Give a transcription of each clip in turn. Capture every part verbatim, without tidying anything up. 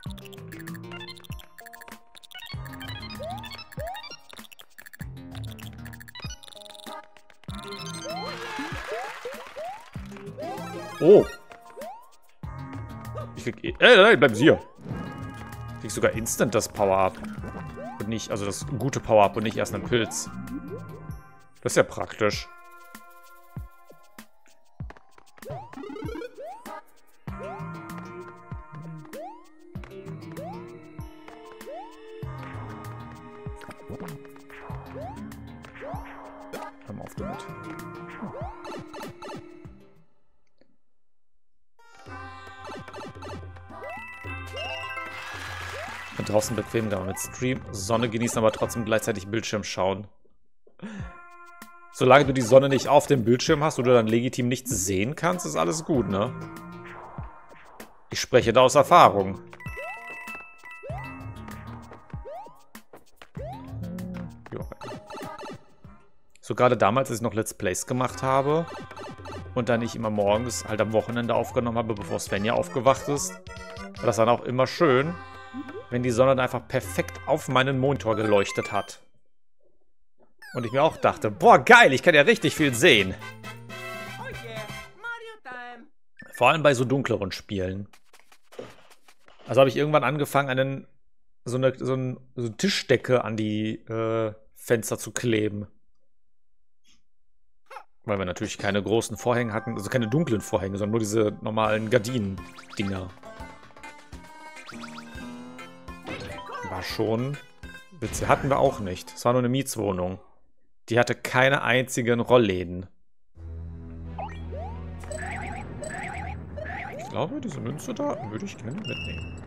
Oh. Ich krieg... Äh, nein, bleiben Sie hier. Ich krieg sogar instant das Power-Up. Und nicht... Also das gute Power-Up und nicht erst einen Pilz. Das ist ja praktisch. Hör mal auf damit. Und draußen bequem da mit Stream, Sonne genießen, aber trotzdem gleichzeitig Bildschirm schauen. Solange du die Sonne nicht auf dem Bildschirm hast oder dann legitim nichts sehen kannst, ist alles gut, ne? Ich spreche da aus Erfahrung. Ja. So gerade damals, als ich noch Let's Plays gemacht habe und dann ich immer morgens halt am Wochenende aufgenommen habe, bevor Svenja aufgewacht ist, war das dann auch immer schön, wenn die Sonne dann einfach perfekt auf meinen Monitor geleuchtet hat. Und ich mir auch dachte, boah, geil, ich kann ja richtig viel sehen. Vor allem bei so dunkleren Spielen. Also habe ich irgendwann angefangen, einen, so, eine, so, ein, so eine Tischdecke an die äh, Fenster zu kleben. Weil wir natürlich keine großen Vorhänge hatten, also keine dunklen Vorhänge, sondern nur diese normalen Gardinen-Dinger. War schon witzig. Hatten wir auch nicht. Es war nur eine Mietswohnung. Die hatte keine einzigen Rollläden. Ich glaube, diese Münze da würde ich gerne mitnehmen.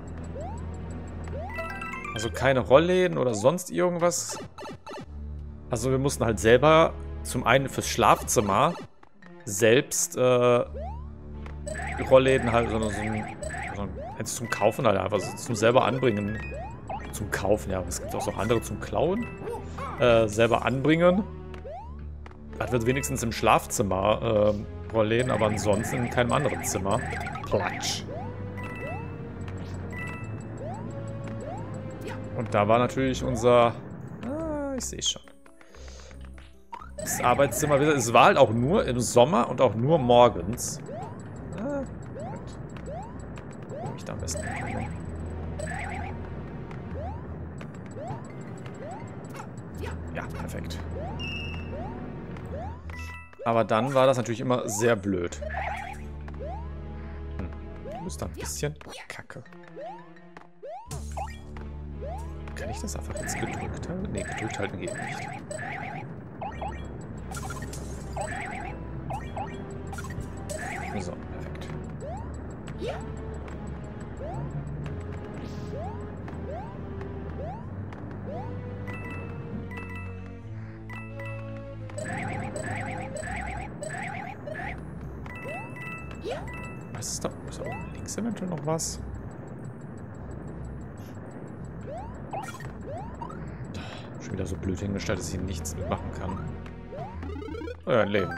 Also keine Rollläden oder sonst irgendwas. Also wir mussten halt selber zum einen fürs Schlafzimmer selbst äh, Rollläden halt, sondern so ein, so ein zum Kaufen halt einfach, so zum selber anbringen. Zum Kaufen, ja. Es gibt auch noch andere zum Klauen. Äh, selber anbringen. Das wird wenigstens im Schlafzimmer äh, Rollläden, aber ansonsten in keinem anderen Zimmer. Platsch. Und da war natürlich unser... Ah, ich sehe schon. Das Arbeitszimmer, es war halt auch nur im Sommer und auch nur morgens. Ah, Moment. Wo ich da am besten hinkomme. Ja, perfekt. Aber dann war das natürlich immer sehr blöd. Hm. Du bist da ein bisschen kacke. Kann ich das einfach jetzt gedrückt halten? Ne, gedrückt halten geht nicht. So, perfekt. Was ist da? Ist da oben links eventuell noch was? Schon wieder so blöd hingestellt, dass ich nichts mitmachen kann. Oh ja, ein Leben.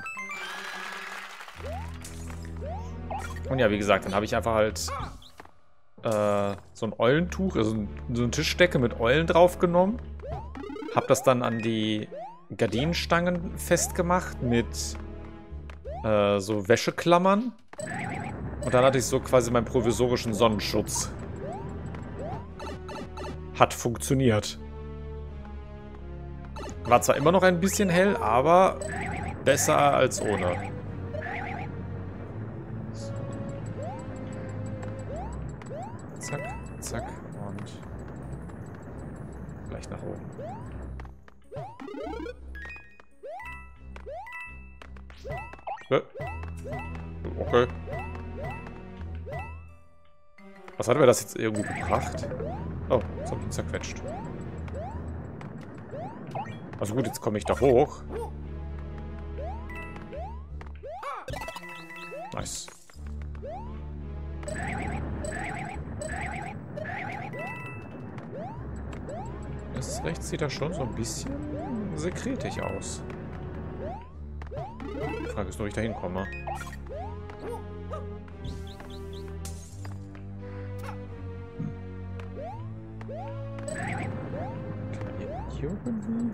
Und ja, wie gesagt, dann habe ich einfach halt äh, so ein Eulentuch, also so eine Tischdecke mit Eulen drauf genommen. Habe das dann an die Gardinenstangen festgemacht mit äh, so Wäscheklammern. Und dann hatte ich so quasi meinen provisorischen Sonnenschutz. Hat funktioniert. War zwar immer noch ein bisschen hell, aber besser als ohne. So. Zack, zack und gleich nach oben. Okay. Was hat mir das jetzt irgendwie gebracht? Oh, jetzt habe ich ihn zerquetscht. Also gut, jetzt komme ich da hoch. Nice. Das rechts sieht da schon so ein bisschen sekretig aus. Die Frage ist nur, wie ich da hinkomme. Hier irgendwie?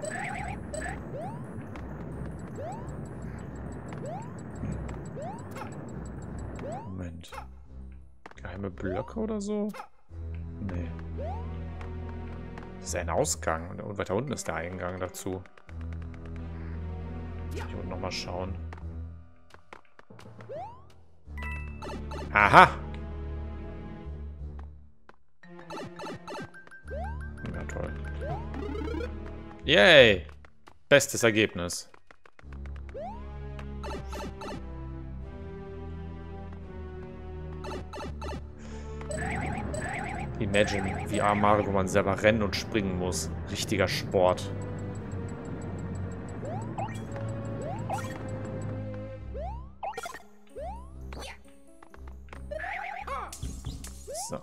Moment. Geheime Blöcke oder so? Nee. Das ist ein Ausgang. Und weiter unten ist der Eingang dazu. Hier unten nochmal schauen. Aha! Ja, toll. Yay! Bestes Ergebnis. Imagine V R Mario, wo man selber rennen und springen muss. Richtiger Sport. So.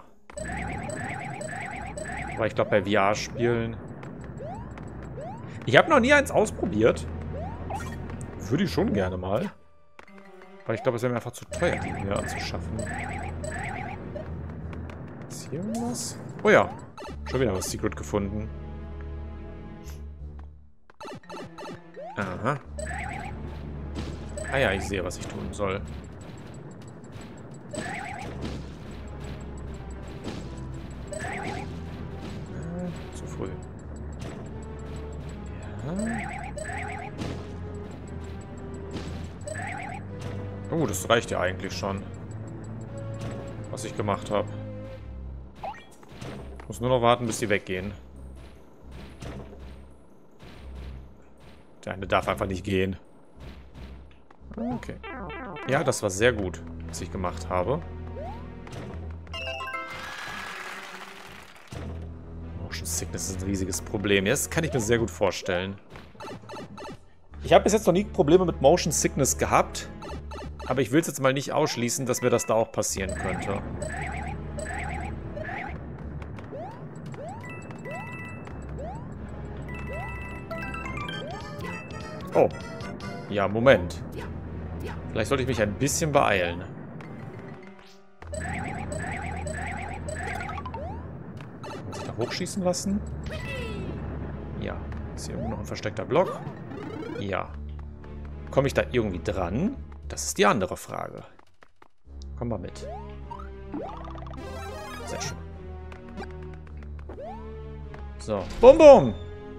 Aber ich glaube, bei V R-Spielen... Ich habe noch nie eins ausprobiert. Würde ich schon gerne mal. Weil ich glaube, es wäre mir einfach zu teuer, die mir anzuschaffen. Ist hier irgendwas? Oh ja. Schon wieder was Secret gefunden. Aha. Ah ja, ich sehe, was ich tun soll. Äh, zu früh. Ja. Oh, das reicht ja eigentlich schon. Was ich gemacht habe. Muss nur noch warten, bis die weggehen. Der eine darf einfach nicht gehen. Okay. Ja, das war sehr gut, was ich gemacht habe. Motion Sickness ist ein riesiges Problem. Das kann ich mir sehr gut vorstellen. Ich habe bis jetzt noch nie Probleme mit Motion Sickness gehabt. Aber ich will es jetzt mal nicht ausschließen, dass mir das da auch passieren könnte. Oh. Ja, Moment. Vielleicht sollte ich mich ein bisschen beeilen. Kann sich da hochschießen lassen? Ja. Ist hier irgendwo noch ein versteckter Block? Ja. Komme ich da irgendwie dran? Das ist die andere Frage. Komm mal mit. Sehr schön. So. Bum, bum!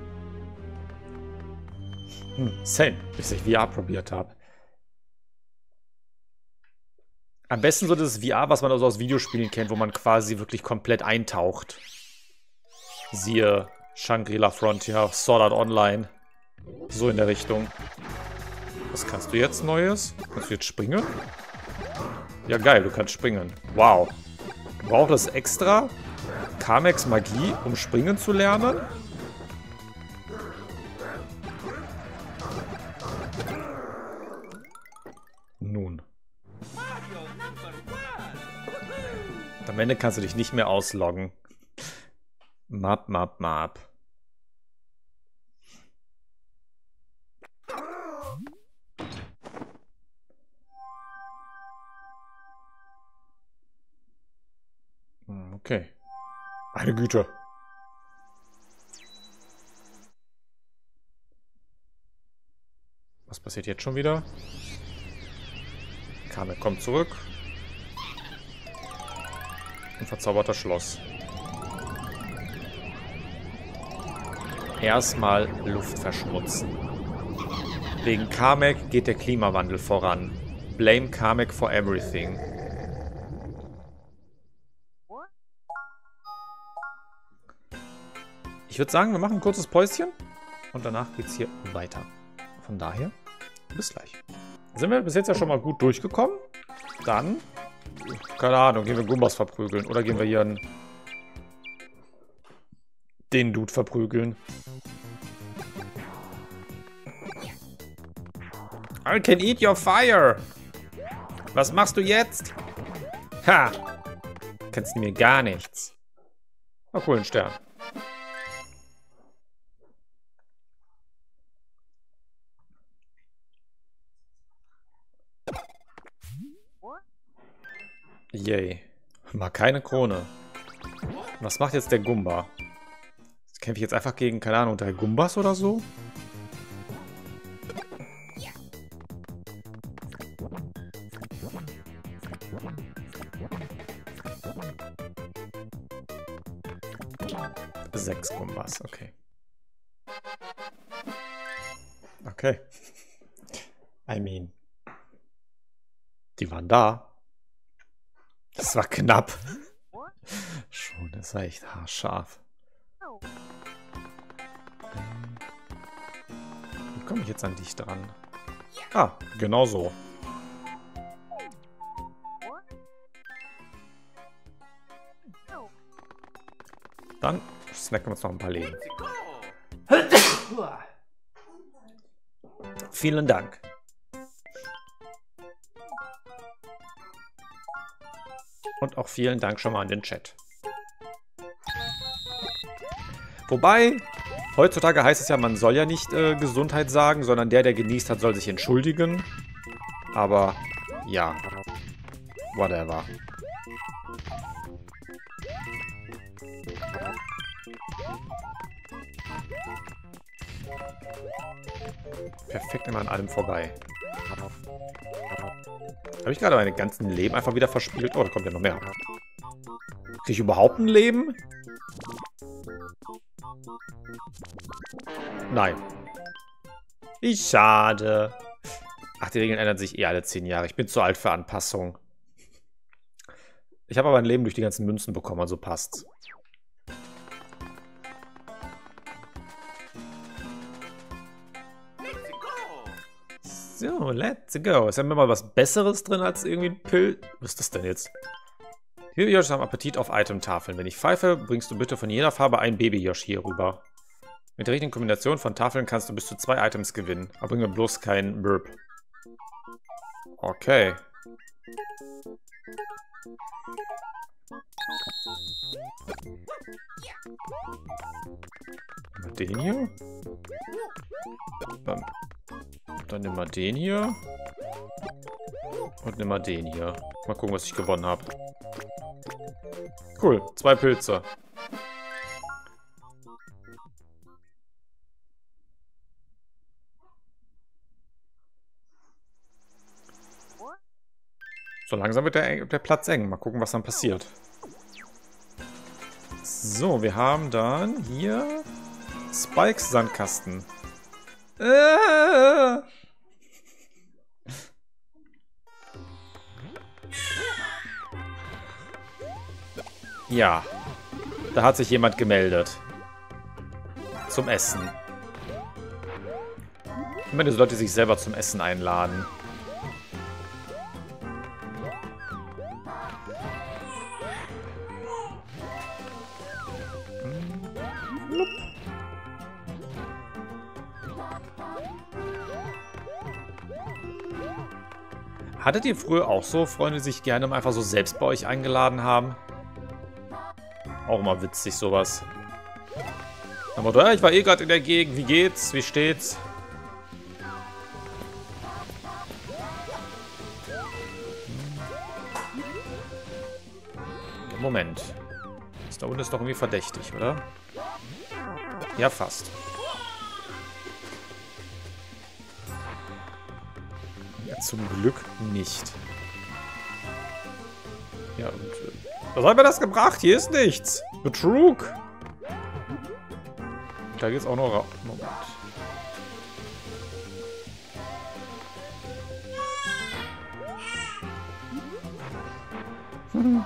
Hm, same, bis ich V R probiert habe. Am besten so das V R, was man also aus Videospielen kennt, wo man quasi wirklich komplett eintaucht. Siehe Shangri-La Frontier, Sword Art Online. So in der Richtung. Was kannst du jetzt Neues? Kannst du jetzt springen? Ja, geil, du kannst springen. Wow. Braucht es extra Kamex Magie, um springen zu lernen? Nun. Am Ende kannst du dich nicht mehr ausloggen. Map, map, map. Okay. Meine Güte. Was passiert jetzt schon wieder? Kamek kommt zurück. Ein verzauberter Schloss. Erstmal Luft verschmutzen. Wegen Kamek geht der Klimawandel voran. Blame Kamek for everything. Ich würde sagen, wir machen ein kurzes Päuschen und danach geht es hier weiter. Von daher, bis gleich. Sind wir bis jetzt ja schon mal gut durchgekommen? Dann, keine Ahnung, gehen wir Gumbas verprügeln oder gehen wir hier einen, den Dude verprügeln. I can eat your fire! Was machst du jetzt? Ha! Kannst du mir gar nichts. Na cool, ein Stern. Yay. Mal keine Krone. Was macht jetzt der Gumba? Kämpfe ich jetzt einfach gegen, keine Ahnung, drei Gumbas oder so? Sechs Gumbas, okay. Okay. I mean. Die waren da. Das war knapp. Schon, das war echt haarscharf. Wie komme ich jetzt an dich dran? Ah, genau so. Dann snacken wir uns noch ein paar Leben. Vielen Dank. Und auch vielen Dank schon mal an den Chat. Wobei, heutzutage heißt es ja, man soll ja nicht äh, Gesundheit sagen, sondern der, der genießt hat, soll sich entschuldigen. Aber, ja. Whatever. Perfekt immer an allem vorbei. Habe ich gerade meine ganzen Leben einfach wieder verspielt? Oh, da kommt ja noch mehr. Kriege ich überhaupt ein Leben? Nein. Wie schade. Ach, die Regeln ändern sich eh alle zehn Jahre. Ich bin zu alt für Anpassung. Ich habe aber ein Leben durch die ganzen Münzen bekommen, also passt's. So, let's go. Ist ja immer mal was Besseres drin als irgendwie ein Pill. Was ist das denn jetzt? Baby-Yoshi haben Appetit auf Item-Tafeln. Wenn ich pfeife, bringst du bitte von jeder Farbe ein Baby-Yoshi hier rüber. Mit der richtigen Kombination von Tafeln kannst du bis zu zwei Items gewinnen. Aber bring mir bloß keinen Burp. Okay. Mal den hier. Dann, dann nimm mal den hier. Und nimm mal den hier. Mal gucken, was ich gewonnen habe. Cool, zwei Pilze. So langsam wird der, der Platz eng. Mal gucken, was dann passiert. So, wir haben dann hier Spikes Sandkasten. Äh. Ja, da hat sich jemand gemeldet. Zum Essen. Immer diese Leute, die sich selber zum Essen einladen. Hattet ihr früher auch so Freunde, die sich gerne einfach so selbst bei euch eingeladen haben? Auch immer witzig, sowas. Aber ja, ich war eh gerade in der Gegend. Wie geht's? Wie steht's? Moment. Das da unten ist doch irgendwie verdächtig, oder? Ja, fast. Ja, zum Glück nicht. Ja, und... Äh, was hat mir das gebracht? Hier ist nichts. Betrug. Da geht's auch noch raus. Moment. Hm.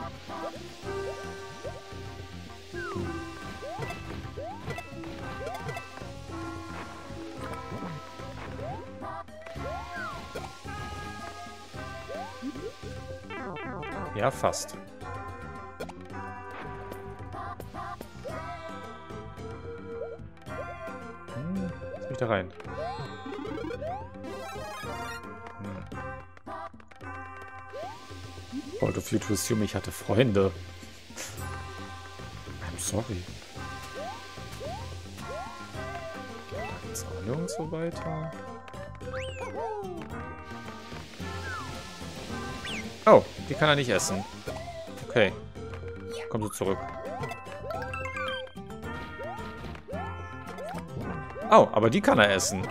Ja, fast. Hm, lass mich da rein. Hm. Oh, du viel to assume, ich hatte Freunde. I'm sorry. Da geht's auch nirgendwo weiter. Oh, die kann er nicht essen. Okay. Komm so zurück. Oh, aber die kann er essen.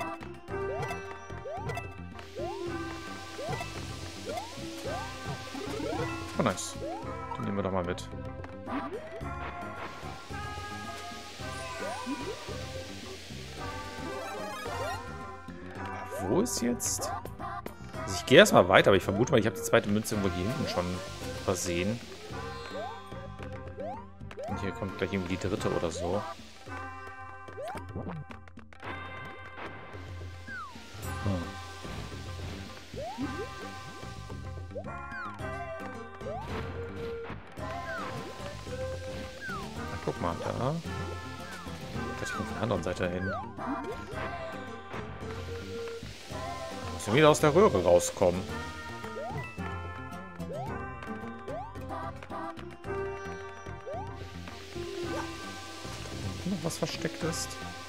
Oh, nice. Die nehmen wir doch mal mit. Wo ist jetzt? Also ich gehe erstmal weiter, aber ich vermute mal, ich habe die zweite Münze irgendwo hier hinten schon versehen. Und hier kommt gleich irgendwie die dritte oder so. Hm. Na, guck mal, da. Ich komme von der anderen Seite hin. Muss wieder aus der Röhre rauskommen. Noch was versteckt ist.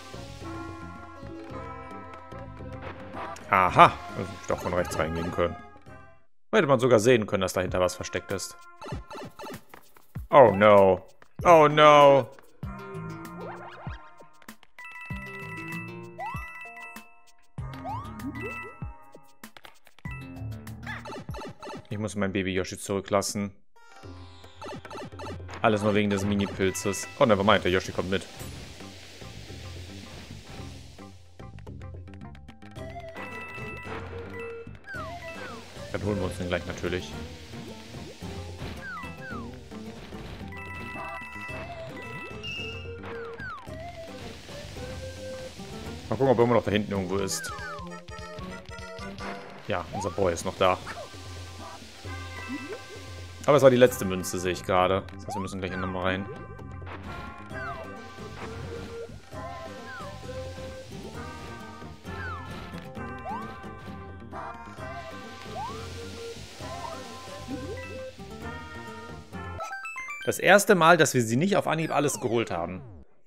Aha, also ich doch von rechts reingehen können. Hätte man sogar sehen können, dass dahinter was versteckt ist. Oh no. Oh no. Ich muss mein Baby Yoshi zurücklassen. Alles nur wegen des Mini-Pilzes. Oh, nevermind, der Yoshi kommt mit. Dann holen wir uns den gleich natürlich. Mal gucken, ob er immer noch da hinten irgendwo ist. Ja, unser Boy ist noch da. Aber es war die letzte Münze, sehe ich gerade. Das heißt, wir müssen gleich nochmal rein. Das erste Mal, dass wir sie nicht auf Anhieb alles geholt haben.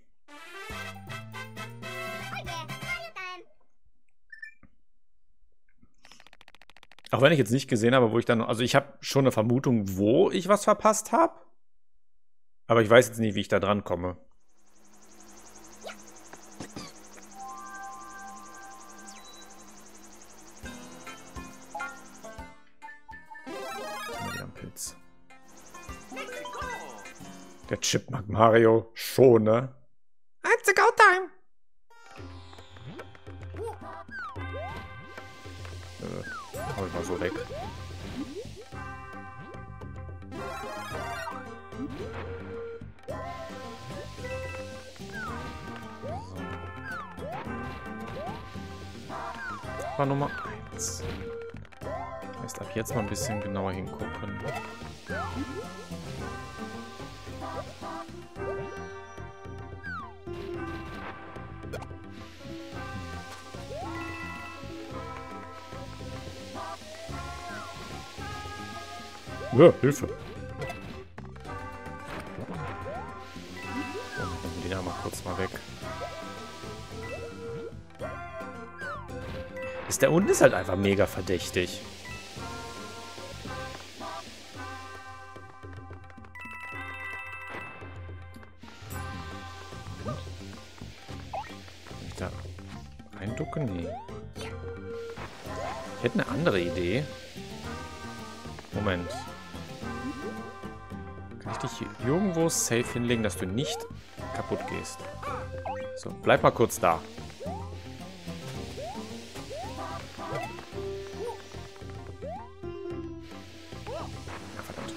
Auch wenn ich jetzt nicht gesehen habe, wo ich dann... Also ich habe schon eine Vermutung, wo ich was verpasst habe. Aber ich weiß jetzt nicht, wie ich da dran komme. Wieder ein Pilz. Der Chipmunk Mario. Schon, ne? It's a go time! Hau ich mal so weg. So. War Nummer eins. Heißt ab jetzt mal ein bisschen genauer hingucken. Ja, Hilfe. Oh, den einmal kurz mal weg. Ist der unten ist halt einfach mega verdächtig. Kann ich da reinducken? Nee. Ich hätte eine andere Idee. Moment. Kann ich dich hier irgendwo safe hinlegen, dass du nicht kaputt gehst? So, bleib mal kurz da. Ja, verdammt.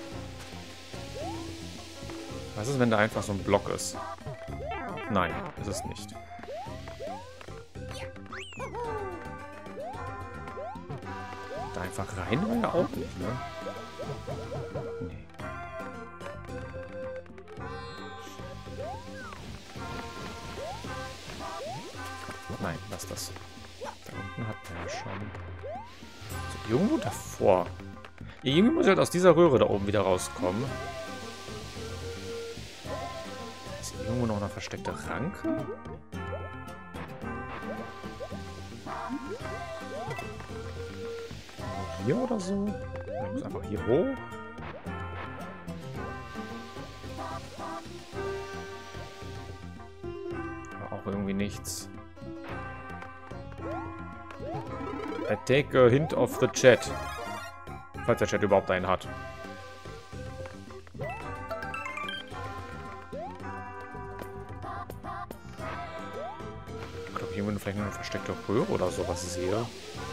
Was ist, wenn da einfach so ein Block ist? Nein, ist es nicht. Da einfach rein war ja auch nicht, ne? Nee. Nein, lass das. Da unten hat man ja schon. So, irgendwo davor. Ja, irgendwie muss ich halt aus dieser Röhre da oben wieder rauskommen. Ist hier irgendwo noch eine versteckte Ranke? Hier oder so? Ich muss einfach hier hoch. Aber auch irgendwie nichts. I take a hint of the chat. Falls der Chat überhaupt einen hat. Ich glaube, hier vielleicht noch eine versteckte Röhre oder sowas sehe.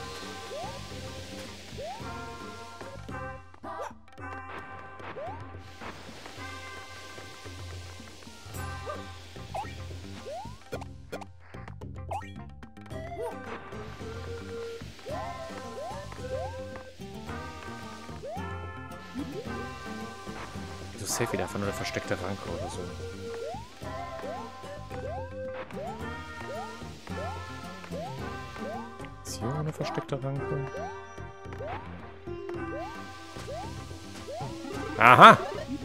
Safe wieder einfach nur eine versteckte Ranke oder so. Ist hier eine versteckte Ranke? Aha!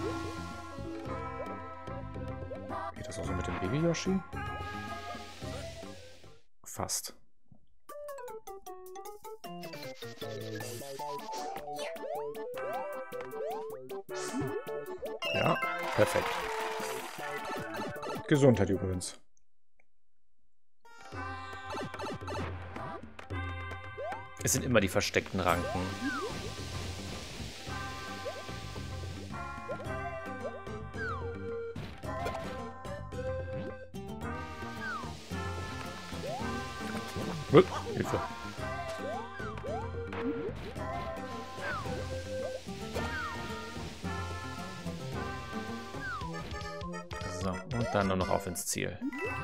Geht das auch so mit dem Baby Yoshi? Fast. Ja, perfekt. Gesundheit übrigens. Es sind immer die versteckten Ranken. Uh, Hilfe. So, und dann nur noch auf ins Ziel.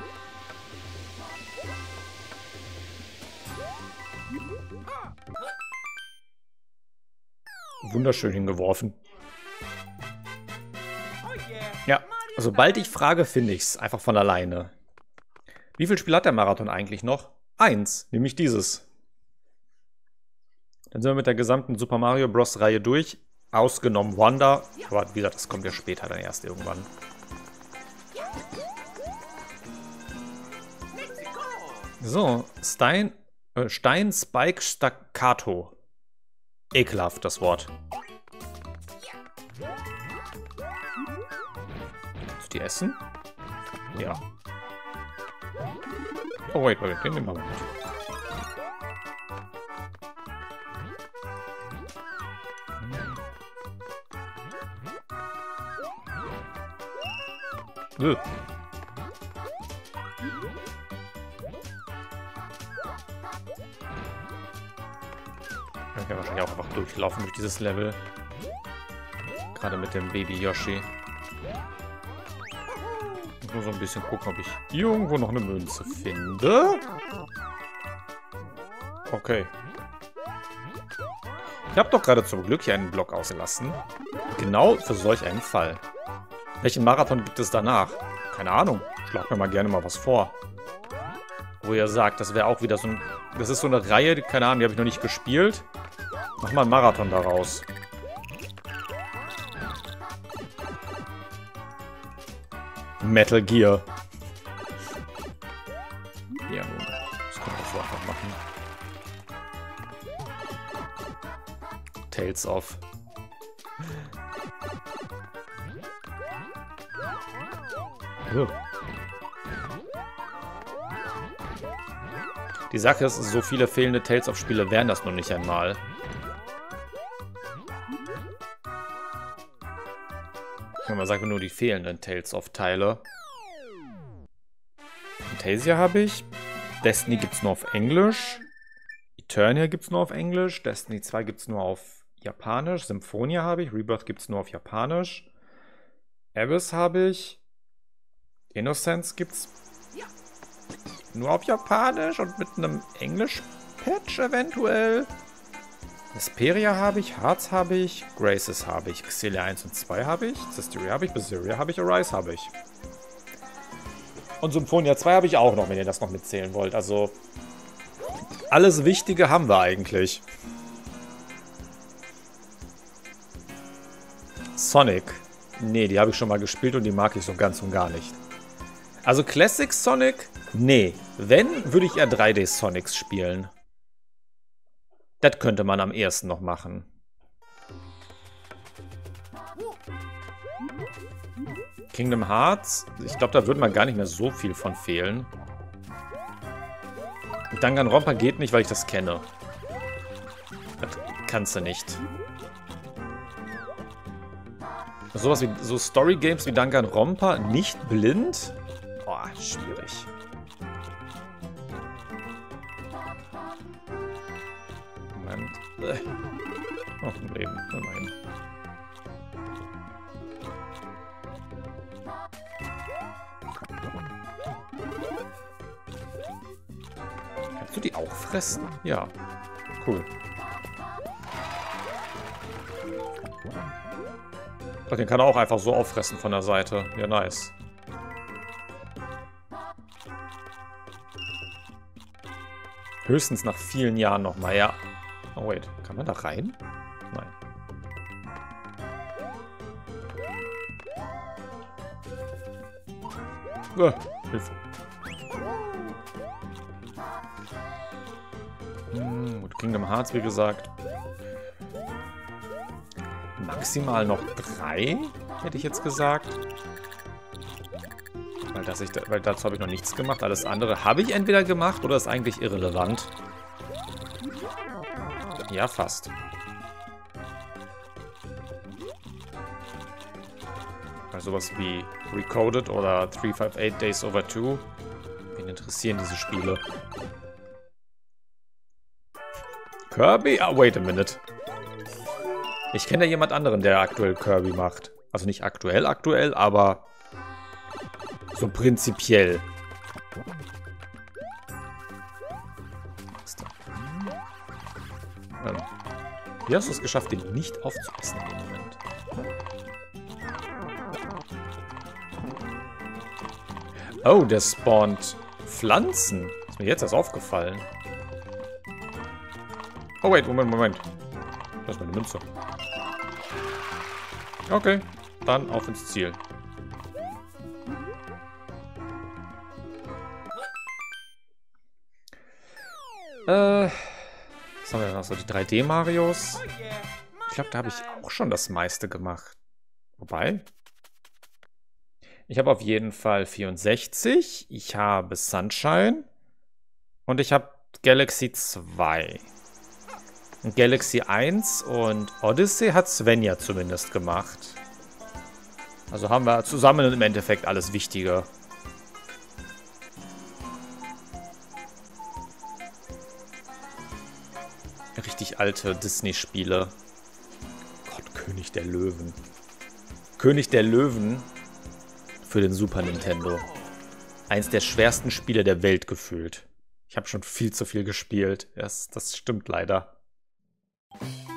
Wunderschön hingeworfen. Ja, sobald ich frage, finde ich es. Einfach von alleine. Wie viel Spiel hat der Marathon eigentlich noch? Eins, nämlich dieses. Dann sind wir mit der gesamten Super Mario Bros. Reihe durch. Ausgenommen Wonder. Aber wie gesagt, das kommt ja später dann erst irgendwann. So, Stein, äh, Stein Spike Staccato. Ekelhaft, das Wort. Ist die essen? Ja. Oh, wait, wait, den nehmen wir mal mit. Hm. Ich kann wahrscheinlich auch einfach durchlaufen durch dieses Level. Gerade mit dem Baby Yoshi. Ich muss so ein bisschen gucken, ob ich irgendwo noch eine Münze finde. Okay. Ich habe doch gerade zum Glück hier einen Block ausgelassen. Genau für solch einen Fall. Welchen Marathon gibt es danach? Keine Ahnung. Schlag mir mal gerne mal was vor. Wo ihr sagt, das wäre auch wieder so ein... Das ist so eine Reihe, keine Ahnung, die habe ich noch nicht gespielt. Mach mal einen Marathon daraus. Metal Gear. Ja, nun. Das können wir so einfach machen. Tales of. Oh. Die Sache ist, so viele fehlende Tales of Spiele wären das noch nicht einmal. Man sagt nur die fehlenden Tales of Teile. Fantasia habe ich. Destiny gibt es nur auf Englisch. Eternia gibt es nur auf Englisch. Destiny zwei gibt es nur auf Japanisch. Symphonia habe ich. Rebirth gibt es nur auf Japanisch. Abyss habe ich. Innocence gibt es nur auf Japanisch und mit einem Englisch-Patch eventuell. Vesperia habe ich, Hearts habe ich, Graces habe ich, Xillia eins und zwei habe ich, Zestiria habe ich, Berseria habe ich, Arise habe ich. Und Symphonia zwei habe ich auch noch, wenn ihr das noch mitzählen wollt. Also, alles Wichtige haben wir eigentlich. Sonic. Nee, die habe ich schon mal gespielt und die mag ich so ganz und gar nicht. Also Classic Sonic? Nee. Wenn, würde ich eher drei D Sonics spielen. Das könnte man am ehesten noch machen. Kingdom Hearts. Ich glaube, da würde man gar nicht mehr so viel von fehlen. Danganronpa geht nicht, weil ich das kenne. kannst du nicht. Sowas wie so Story-Games wie Danganronpa nicht blind? Boah, schwierig. Moment. Äh. Oh, ein Leben, immerhin. Kannst du die auch fressen? Ja. Cool. Ach, den kann er auch einfach so auffressen von der Seite. Ja, nice. Höchstens nach vielen Jahren nochmal, ja. Oh, wait. Kann man da rein? Nein. Äh, Hilfe. Hm, gut, Kingdom Hearts, wie gesagt. Maximal noch drei, hätte ich jetzt gesagt. Weil, das ich, weil dazu habe ich noch nichts gemacht. Alles andere habe ich entweder gemacht oder ist eigentlich irrelevant. Ja, fast. Bei sowas wie Recoded oder drei fünf acht Days Over Two. Wen interessieren diese Spiele? Kirby? Ah, wait a minute. Ich kenne ja jemand anderen, der aktuell Kirby macht. Also nicht aktuell, aktuell, aber so prinzipiell. Ähm, wie hast du es geschafft, den nicht aufzuessen in dem Moment? Oh, der spawnt Pflanzen. Ist mir jetzt erst aufgefallen. Oh, wait, Moment, Moment. Das ist meine Münze. Okay, dann auf ins Ziel. Äh, was haben wir noch so? Die drei D Marios. Ich glaube, da habe ich auch schon das meiste gemacht. Wobei. Ich habe auf jeden Fall vierundsechzig. Ich habe Sunshine. Und ich habe Galaxy zwei. Galaxy eins und Odyssey hat Svenja zumindest gemacht. Also haben wir zusammen im Endeffekt alles Wichtige. Richtig alte Disney-Spiele. Gott, König der Löwen. König der Löwen für den Super Nintendo. Eins der schwersten Spiele der Welt gefühlt. Ich habe schon viel zu viel gespielt. Das, das stimmt leider.